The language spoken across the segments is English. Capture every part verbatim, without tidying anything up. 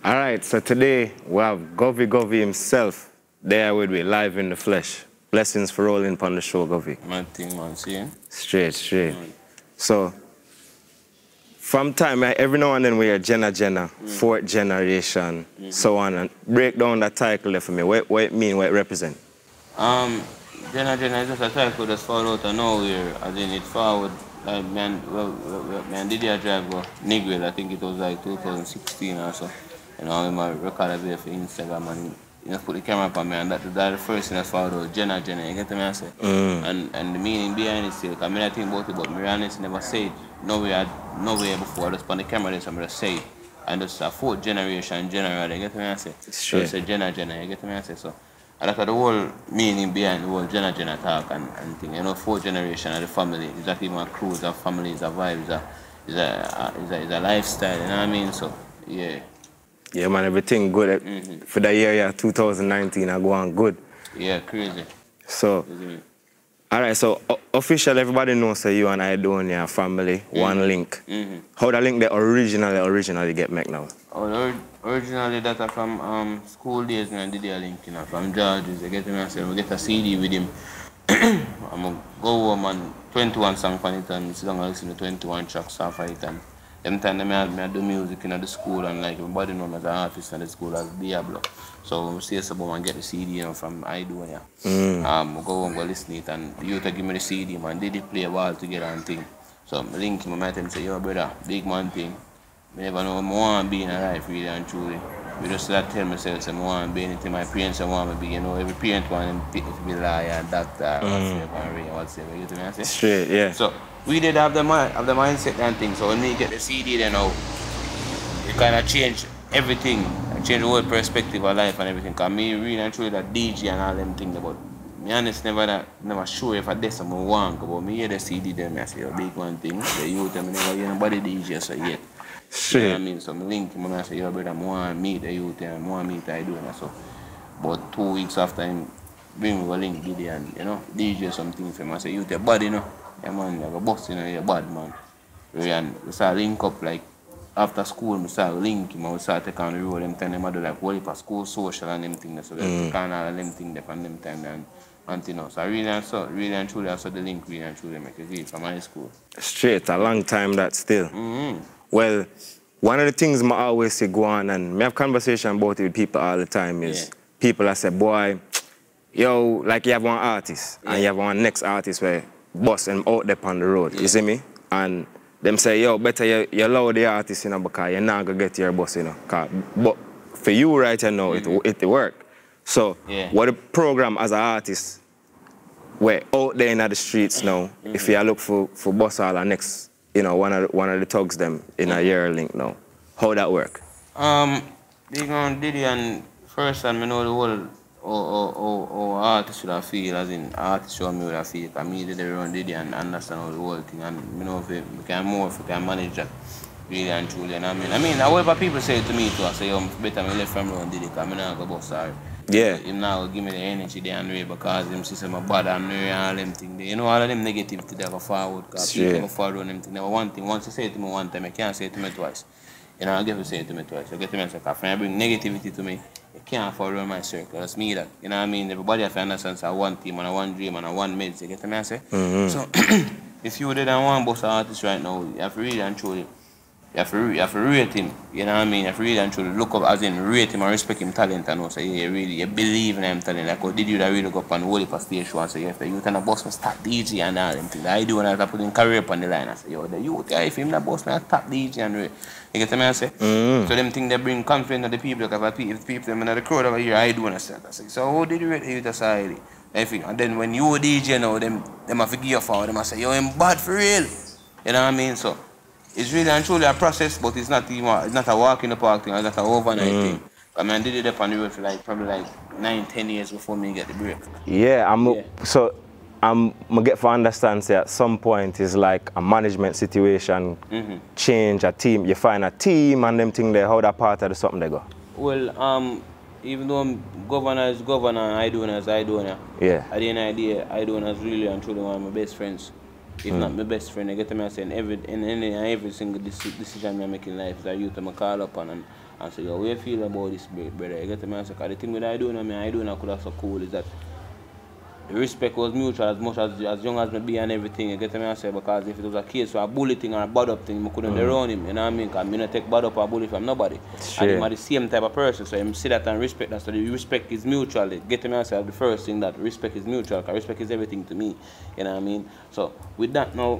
All right, so today we have Govy Govy himself there with me, live in the flesh. Blessings for rolling upon the show, Govy. Man thing, man, see? Straight, straight. Mm. So, from time, every now and then we hear Jenna Jenna, mm. fourth generation, mm-hmm. so on, and break down that title there for me. What, what it mean, what it represent? Um, Jenna Jenna is just a title that's fall out of nowhere, as in it forward. Like, man, well, well, man, did you drive go Negril? I think it was like two thousand sixteen or so. You know, I'm a record a video for Instagram and you know, put the camera up on me, and that, that the first thing that's followed out, Jenna Jenna, you get me, I say? Mm. And, and the meaning behind it still, because I mean, I think about it, but me honestly never say it nowhere, nowhere before, just on the camera there, so I'm just say it. And it's a fourth generation general, you get me, I say? So it's a Jenna Jenna, you get me, I say? So, and that's the whole meaning behind the whole Jenna Jenna talk and, and thing. You know, fourth generation of the family, it's not even a crew, it's a family, it's a vibe, it's a, it's a, it's a, it's a lifestyle, you know what I mean? So, yeah. Yeah, man, everything good. Mm-hmm. For the year, yeah, two thousand nineteen, I go on good. Yeah, crazy. So, mm-hmm. all right, so officially, everybody knows that you and I doing your family, mm-hmm. one link. Mm-hmm. How that link that originally, originally get made now? Oh, originally that are from um, school days when I did the link, you know, from George's. I get him and say, we get a C D with him. I'm going to go home and twenty-one songs on it and sit down and listen to twenty-one tracks off of it. And them time they had me I do music in the school and like everybody known as an artist in the school as Diablo. So when we say something and get the C D, you know, from I do yeah. Mm. Um go home, go listen to it and the youth give me the C D, man, they did play a ball together and thing. So I link him, I tell him say, yo brother, big man thing. I never know I want to be in a life really and truly. We just start tell myself say I want to be anything my parents want to be, you know, every parent want them to be lawyer, doctor, mm. whatever, whatever, you know what I say? Straight, yeah. So we did have the mind, have the mindset and things. So when we get the C D, then now it kind of change everything, change the whole perspective of life and everything. Cause me really and truly that D J and all them things about. Me honest never that, never sure if I did something want, but me hear the C D then I say a big one thing. The youth and me never hear nobody D J so yet. Shit. You know what I mean? So me link him and I say, yo brother, I want to meet the youth and I want to meet I do and so. But two weeks after him bring me a link Gideon, you know, D J something for him. I say, youth your body, you know. Yeah man, like a boss, you know, you're bad man. And we start link up like after school, we start link him and we start taking on the road, them time them do like whole for school social and them things. So mm. they can all them things there and them time and and you know. So I really and so really and truly I saw the link really and truly make a deal from high school. Straight, a long time that still. Mm-hmm. Well, one of the things I always say go on and I have conversation about it with people all the time is yeah. people that say, boy, yo, like you have one artist yeah. and you have one next artist where bus and out there on the road, yeah. you see me? And them say, yo, better you, you allow the artist, you know, because you're not going to get your bus, you know. But for you right now, mm-hmm. it, it work. So, yeah. what the program as an artist, we're out there in the streets now, mm-hmm. if you look for, for bus all our next, you know, one of the, one of the thugs them in mm-hmm. a year link now. How that work? Um, they going Diddy and first and I know the whole Or, or, or, or artists should have feel, as in artists show me what I feel, because me did everyone did and understand all the whole thing, and you know if we can more if we can manage that really and truly, and I mean, I mean, however people say it to me too, I say, yo, better me left from around did it, because I'm not going to go sorry. Yeah. Him now give me the energy there and way because him see my bad and all them things. You know, all of them negativity they go forward, because people go forward on them things. Never one thing, once you say it to me one time, I can't say it to me twice. You know, I get to say it to me twice. I get to me and say, if I bring negativity to me, I can't follow my circle. That's me that. You know what I mean? Everybody have to understand so one team and a one dream and a one meds. You get to me and say? Mm-hmm. So, if you did one boss artist right now, you have to really and truly, you have to, you have to rate him. You know what I mean? You have to really and truly look up as in rate him and respect him talent and also, yeah, you really, you believe in him talent. Like, what did you that really go up and hold it for stage show and say, yeah, if the youth and the boss must start D J and all them things. I do when I put in career upon the line. I say, yo, the youth, yeah, if him the boss, man, top D J and rate. You get me I say? Mm-hmm. So them things they bring confidence to the people because if people them in the crowd over here, I do understand. I say, so how did you rate the youth society? And then when you D J now, them them have to give you for them I say, yo, I'm bad for real. You know what I mean? So it's really and truly a process, but it's not even it's not a walk in the park thing, it's not an overnight mm. thing. I mean I did it up on the road for like probably like nine, ten years before me get the break. Yeah, I'm yeah. so I'm gonna get for understand say at some point is like a management situation, mm-hmm. change a team, you find a team and them thing there, how that part of the something they go? Well, um even though I'm governor is governor and I do as I do now. Yeah. At the end of the day, I do as really and truly one of my best friends. If mm. not my best friend, I get to me saying every in any every single decision I make in life is a youth I call upon and and say, yo, what you feel about this, brother? You get me? And say, because the thing that I do, I mean, I do and I could have so cool is that the respect was mutual as much as as young as me be and everything, you get me? I say, because if it was a case for a bully thing or a bad up thing, I couldn't mm. run him, you know what I mean? Because I don't take bad up or a bully from nobody. Sure. And I'm the same type of person, so I see that and respect that. So the respect is mutual. Get me? I say, the first thing that respect is mutual, because respect is everything to me, you know what I mean? So with that now,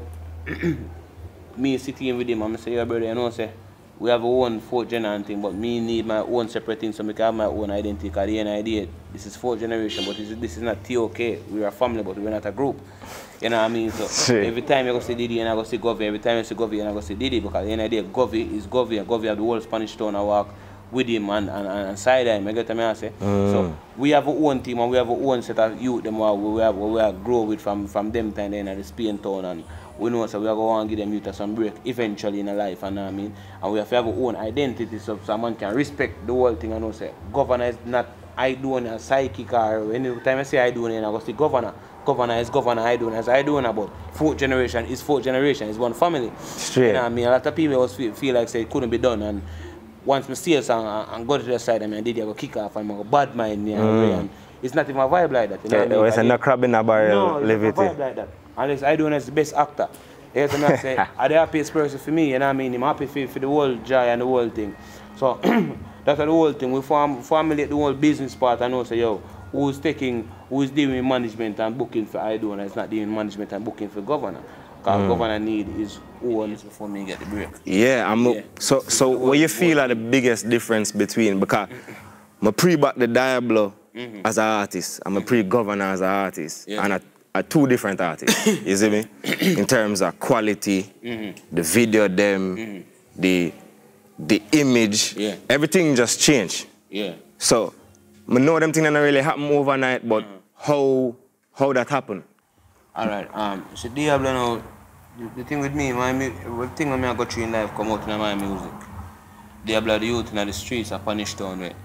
me sitting with him, I'm say, yeah, brother, you know, say, we have our own fourth generation thing, but me need my own separate thing so I can have my own identity. Because the end idea, this is fourth generation, but this is, this is not T O K. We are a family, but we're not a group. You know what I mean? So every time you go see Diddy and I go see Govy, every time you see Govy and I go see Diddy, because the end idea, Govy is Govy, and Govy have the whole Spanish town I walk with him and, and, and side him. You get what I say? Mm. So we have our own team and we have our own set of youth them where we have, we have grow with from, from them time then at the Spain town. And we know so we are going to give them youth some break eventually in a life, and I mean, and we have to have our own identity so someone can respect the whole thing and know say governor is not I do a psychic or any time I say I do and I go say governor. Governor is governor, I do as I do about fourth generation is fourth generation, is one family. Straight. You know what I mean? A lot of people always feel, feel like say it couldn't be done, and once I see us and, and go to the side, I mean I did I go kick off and I go bad mind me mm. and it's not even a vibe like that. You know yeah, what I mean? It's not crab in a barrel. No, it's not a vibe like that. Unless I do as the best actor. You know what I say? I'm the happiest person for me, you know what I mean? I'm happy for, for the whole joy and the whole thing. So that's the whole thing. We form, formulate the whole business part and know say, yo, who's taking, who's dealing with management and booking for I do and it's not dealing with management and booking for governor. Because mm. governor need his own before me get the break. Yeah, I'm yeah. so so what you feel are the biggest difference between, because I'm pre-back the Diablo mm-hmm. as an artist, I'm a pre-governor as an artist, yeah. and a, a two different artists, you see me? In terms of quality, mm-hmm. the video them, mm-hmm. the the image, yeah. everything just changed. Yeah. So I know them things don't really happen overnight, but mm-hmm. how how that happened? All right. Um. So Diablo now, the, the thing with me, my the thing when I go through in life come out in my music. Diablo the youth in the streets are punished on it.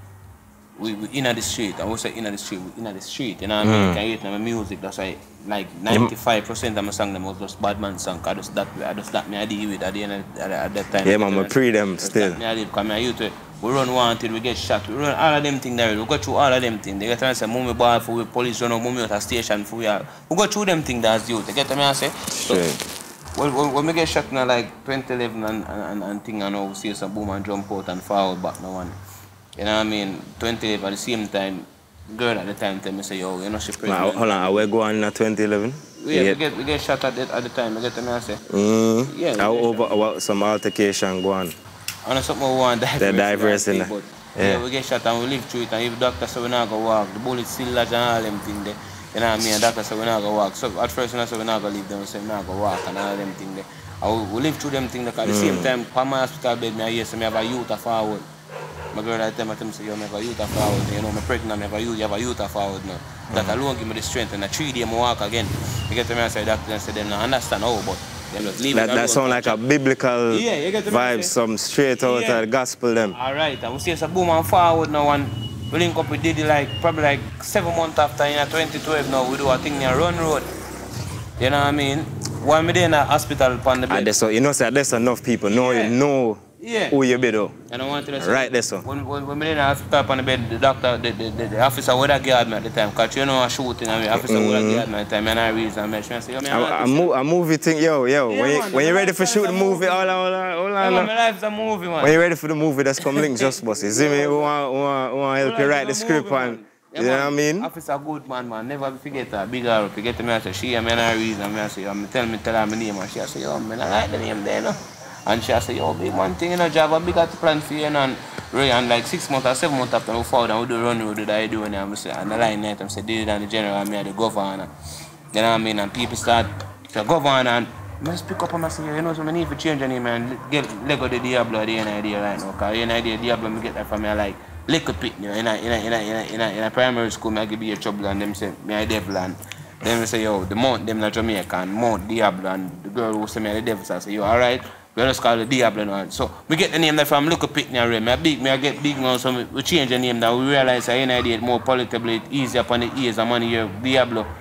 We we in the street, and we say in the street, we in the street. You know what I mean? Mm. Can you hear my music? That's why like ninety-five percent of my song them was just bad man song. I just that I just that me I deal with at the end of, at, at that time. Yeah, man, I pre them still. Me I live because me I used to. We run wanted, we get shot, we run all of them things there. We go through all of them things. They get to say, move ball for we police run out, move me out of station for we all. We go through them things that's youth. You get me I say? So, when, when, when we get shot now like twenty eleven and, and, and thing and now we see some boom and jump out and forward back now one. You know what I mean? twenty eleven at the same time, girl at the time tell me say, yo, you know she pregnant. Now, hold on, are we going in twenty eleven? Yeah, we get, we get shot at the, at the time, you get me I say? Mm. Yeah. How over about some altercation go on? And something we want diverse. They're diverse in but yeah. yeah, we get shot and we live through it, and if the doctor say we not go walk, the bullet still lodge and all them things there. You know what I mean? And doctor say we not go walk. So at first when I say we not go leave them, we say we not go walk and all them things there. And we, we live through them things there, because at the same time, for my hospital bed, me I hear say me have a youth forward. My girl at the time I tell me say, yo, I have a youth forward. You know, I'm pregnant, I have a youth, you have a youth forward now. Mm. That alone give me the strength, and the three days I walk again. You get to me, I say doctor and say them not understand how, but That, that sound like a biblical yeah, vibe, some straight out yeah. of the gospel them. Alright, and we see a boom and forward now, and we link up with Diddy like probably like seven months after in twenty twelve now we do a thing near Run Road. You know what I mean? While me there in the hospital upon the bed. And so, you know, so there's enough people know yeah. you know yeah. who you be though. And I want to say, right there so. When, when, when me there in the hospital upon the bed, the doctor, the, the, the, the officer would have guard me at the time, because you know a shooting and the officer mm. would have guard me at the time, and I reason and I say, yo, man, a, a, mo a movie thing, yo, yo, yeah, when, man, you, when you're ready for shoot the movie, all on, all on, all on. Yeah, my life's a movie, man. When you're ready for the movie, that's come link just boss. You see me? We want, we want, we want to help you write the script movie, and, yeah, you know what I mean? Officer good man, man. Never forget her. Big her up. You get to me, I say, she and me and I reason. And I say, I'm tell me, tell her my name. And she say, yo, man, I like the name there, no? And she say, yo, big one thing, you know, job, a big plan for you, and, and like six months or seven months after we forward, and we do run road, do I do, and I'm say, and the line night, I'm say, did it and the general, and me and the governor. You know what I mean? And people start to governor, and I just pick up and I say, you know, so I need to change the name and get Lego the Diablo, the idea right now. Because the idea Diablo, I get that from me, like, little pit, you know, in a, in a, in a, in a, in a, in a primary school, I give you a trouble, and them say, me a devil, and then they say, yo, the mount, them not Jamaica, and mount Diablo, and the girl who say me the devil, so I say, yo, alright, we just call it Diablo now. So, we get the name that from little pit, now, me big, me I get big now, so we change the name, that we realize that any idea more palatable, easier upon the ears, and money here, Diablo.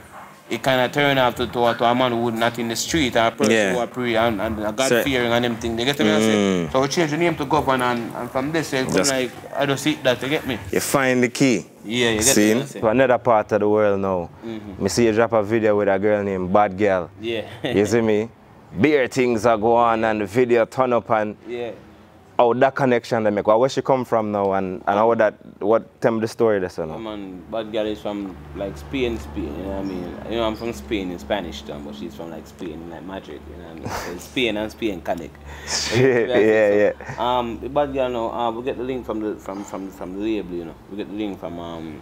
it kind of turn off to, to, to a man who not in the street, or a person yeah. who are pray and, and a God-fearing and them thing. They get me? Mm. So we change the name to Governor, and, and from this, it just, like, I don't see that, you get me? You find the key. Yeah, you get see? me? To another part of the world now, mm-hmm. me see you drop a video with a girl named Bad Girl. Yeah. You see me? Beer things are going on and the video turn up and yeah. how that connection they make. Where she come from now and, and how that, what, tell me the story there, so now. Man, Bad Girl is from like Spain, Spain, you know what I mean? You know, I'm from Spain in Spanish town, but she's from like Spain, like Madrid, you know what I mean? So Spain and Spain connect. Shit, yeah, yeah. Um, the Bad Girl now, uh, we get the link from the from from from the label, you know. We get the link from um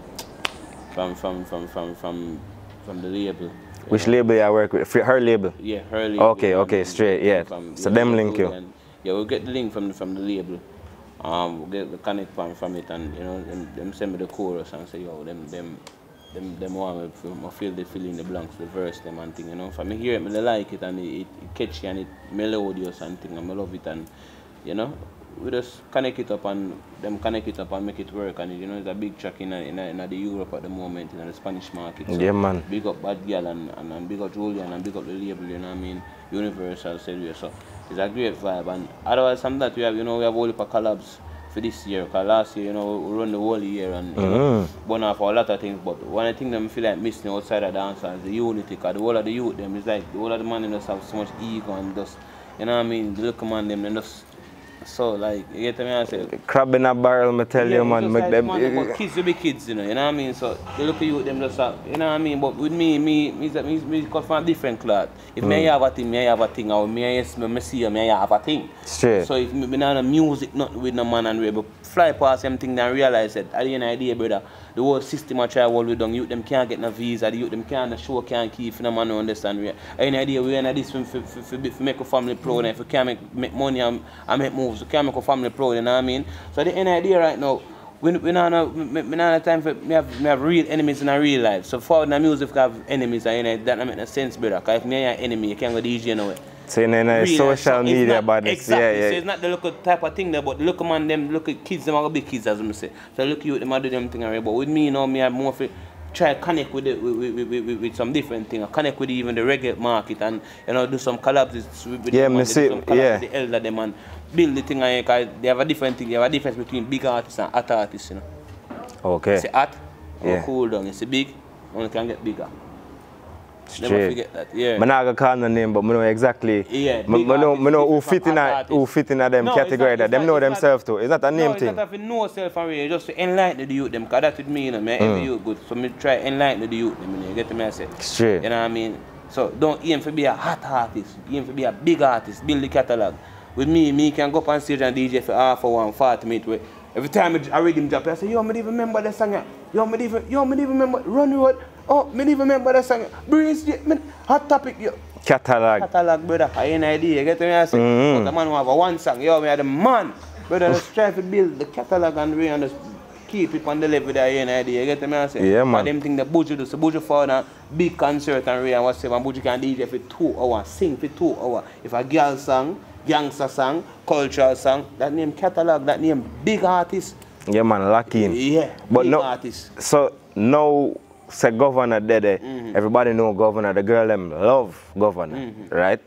from from from from from from the label. Which know? label you work with? Her label? Yeah, her label. Okay, okay, straight, yeah. From, so yeah, them link you. And, yeah, we'll get the link from the, from the label. Um, we'll get the connect from, from it, and you know, them, them send me the chorus and say, yo, them them them them want me to feel they fill in the blanks, the verse, them and thing, you know. For me hear it, me like it, and it, it, it catchy and it melodious and thing, and I love it, and you know, we just connect it up and them connect it up and make it work, and you know, it's a big track in a, in, a, in a the Europe at the moment, in a, the Spanish market. So yeah, man. Big up Bad Girl and, and, and big up Julian and big up the label, you know what I mean? Universal Cellular. So it's a great vibe, and otherwise some that we have, you know, we have all the collabs for this year, because last year, you know, we run the whole year and you know, burn off a lot of things, but one thing that I feel like missing outside of dance is the unity, because the whole of the youth, them is like, the whole of the man just have so much ego and just, you know what I mean, the little man, them, they just, so like, you get me, I say, crab in a barrel, I tell yeah, you, man, make like, them, man, but kids will be kids, you know, you know what I mean, so the little youth, them just have, you know what I mean, but with me, me, me, me, me come from a different cloth. If mm. me have a thing, me have a thing, or me, yes, me, me see, me have a thing. Straight. So if me, me not music, not with no man and we but fly past them thing and realize that, at the end of the day, brother, the whole system I try to hold with them, youth them can't get no visa, the youth them can't, the show can't keep, if no man don't understand. At the end of the day, we're in this for, for, for, for, for make a family proud, and if we can't make, make money and, and make moves, we can't make a family proud, you know what I mean? So at the end of the day right now, we, we don't have, we, we don't have time for, we have, we have real enemies in our real life. So for the music, we have enemies, and you know, that doesn't make no sense, brother, because if me are your enemy, you can't go D J nowhere. So in a social so media about this, exactly. yeah, yeah. So it's not the local type of thing there, but the local man, them local kids, them are gonna be kids, as I say. So look you, them are do them thing already. But with me, you know, me I more for try to connect with, it, with, with, with, with, with some different thing. I connect with even the reggae market and you know do some collabs with, with yeah, them, me see, some collabs yeah. with the elder them and build the thing. Because they have a different thing. They have a difference between big artists and art artists, you know. Okay. You see art, yeah. cool down. You see big, only can get bigger. Straight. Never forget that, yeah. I'm not going to call the name, but I know exactly. Yeah, I know, I know who fit in a, who fit in a them no, category. That them know themselves too. It's not a name no, thing. No, it's not having no self and really. Just to enlighten the youth them. Because that's with me, you know. Me, mm. every youth good. So me try enlighten the youth them. You know, you get me, I say. Straight. You know what I mean? So don't aim for be a hot artist. Aim for be a big artist. Build the catalog. With me, me can go up on stage and D J for half hour and forty minutes. Every time I read him drop, I say, yo, me even remember that song. Yo, me even, yo, me even remember Run Road. Oh, me even remember that song. Breeze, me, hot topic, yo. Catalog. Catalog, brother. I ain't idea. You get me? I say, mm-hmm. But the man who have a one song, yo, me are the man. Brother, let's try to build the catalog and we and just keep it on the level that I ain't idea. You get me? I say, yeah, man. But them thing the Buju do. So Buju for a big concert and we and whatever. And Buju can D J for two hours, sing for two hours. If a girl song, gangster song, cultural song, that name catalog, that name big artist. Yeah, man, lock in. Yeah, but big no, artist. So now, say Governor there, mm-hmm. everybody know Governor, the girl them love Governor, mm-hmm. right?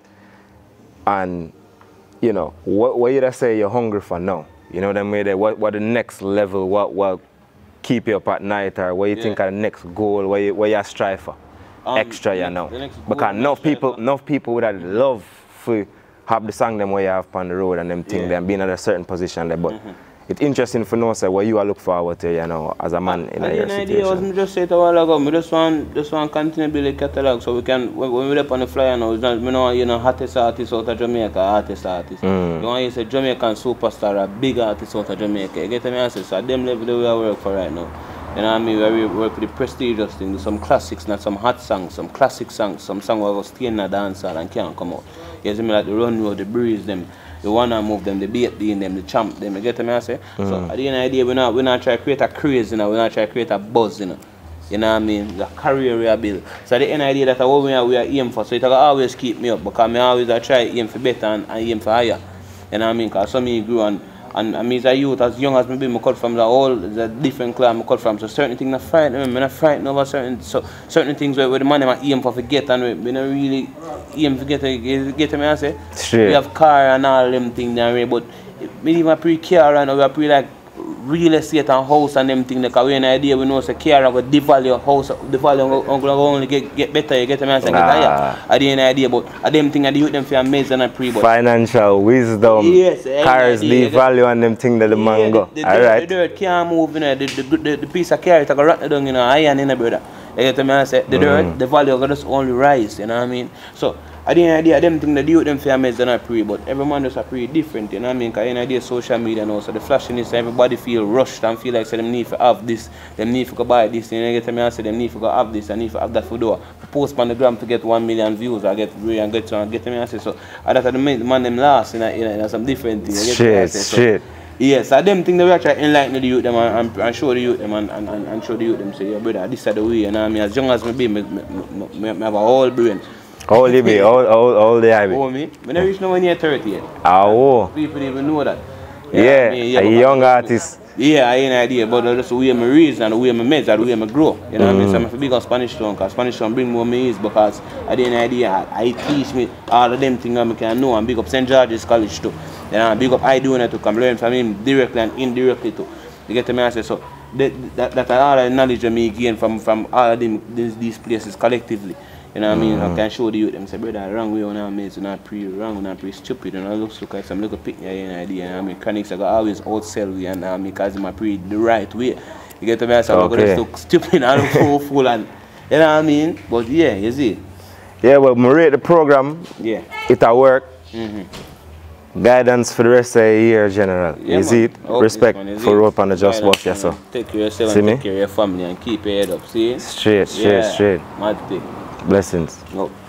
And, you know, what, what you just say you're hungry for now? You know what I mean? What, what the next level, what what keep you up at night, or what you yeah. think are the next goal, what you, what you strive for? Um, Extra, you know. Because enough people, enough people would love for have the song them where you have on the road and them thing, yeah. them being at a certain position there. But mm-hmm. it's interesting for know say what you are look forward to, you know, as a man in a your situation. Idea was me just say it a while ago. Me just want just want continue build a catalog so we can when, when we up on the flyer now, it's not me know you know hottest artist out of Jamaica, artist artist. Mm. You want you say Jamaican superstar, a big artist out of Jamaica. You get me answer? So at them level that we are work for right now. You know what I mean? We work with the prestigious thing, some classics, not some hot songs, some classic songs, some song where we stay in the dance hall and can't come out. You see me like the Run Road, the Breeze them, the Wanna Move them, the Beat in them, the Champ them, you get me I say? Mm. So at the end of the day, we're not, we're not trying to create a craze, you know, we're not trying to create a buzz, you know. You know what I mean? The career we are build. So at the end of the day, that's what we are, we are aim for. So it will always keep me up because I always I try aim for better and, and aim for higher. You know what I mean? Because some of me grew and And I mean, as a youth, as young as me be, I cut from the whole, the different clan I cut from. So certain things not frighten me, I'm not frightened over certain, so certain things where, where the man I aim for forget and we, we not really aim for get, get me, I say. Straight. We have car and all them things there, but me even pre-car right now, we are pre like real estate and house and them things. Like we have an idea, we know say car will devalue house, the value will only get, get better. You get me? I say, ah. I didn't idea, but I them thing I do them for amazing and pre. But financial wisdom. Yes. Cars devalue and them things that the man go. The, the, all right. The dirt can't move, you know. The, the, the, the piece of car it go rot down, you know. Iron in the brother. You get me? I say the dirt, mm. the value will just only rise. You know what I mean? So. I didn't idea them thing that do them for amazing and pre, but every man just a pre different, you know what I mean? Because in idea social media now, so the flashiness, everybody feel rushed and feel like so them need to have this, them need to go buy this, you know, get me and say them need to go have this and need to have that for door. Post on the gram to get one million views or get three and get two and get me and say so. And that's the man them last, you know, you know, some different things. You get shit, so, shit. Yes, I them think that we actually enlighten the youth them and, and, and show the youth them and, and, and show the youth them say, yeah, brother, this is the way, you know what I mean? As young as me be, me, me, me, me have a whole brain. How old you be? How old you be? Oh, me? I never reach no one near thirty yet. Oh. People even know that. Yeah, yeah, I mean, yeah a young artist. Yeah, I ain't idea, but that's the way I raise and the way I meds and the way I grow. You know mm. what I mean? So I'm a big on Spanish town because Spanish town bring more me is because I didn't idea. I, I teach me all of them things I can know and big up Saint George's College too. You know, big up I doing it to come learn from him directly and indirectly too. You get to me? I say so. That, that, that all the knowledge that me gain from, from all of them, these, these places collectively. You know what I mean? Mm. I can show the youth them say, brother, wrong way on our mates, not pretty wrong, not pretty stupid, and I look so like some little picnic in idea. And I mean, mechanics are always outsell we and I mean, because I'm pretty the right way. You get to me? So okay. I'm going to look stupid and I look so full and, you know what I mean? But yeah, you see? Yeah, well, I rate the program. Yeah. It'll work. Mm-hmm. Guidance for the rest of the year, General. Yeah, you see it? Respect man, for rope on the just boss, yes, sir. Take care of yourself see and me? Take care of your family and keep your head up, see? Straight, straight, yeah. straight. Mad thing. Blessings. No.